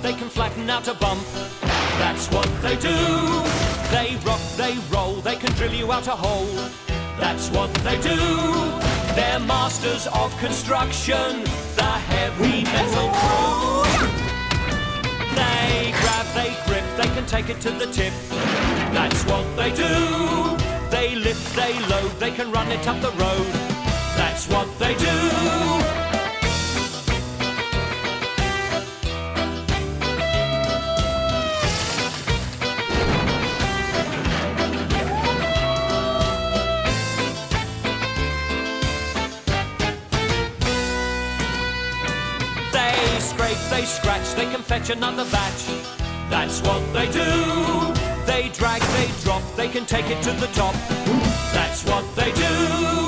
they can flatten out a bump. That's what they do. They rock, they roll, they can drill you out a hole. That's what they do. They're masters of construction, the heavy metal crew. They grab, they grip, they can take it to the tip. That's what they do. They lift, they load, they can run it up the road. That's what they do. They scrape, they scratch, they can fetch another batch. That's what they do. They drag, they drop, they can take it to the top. That's what they do.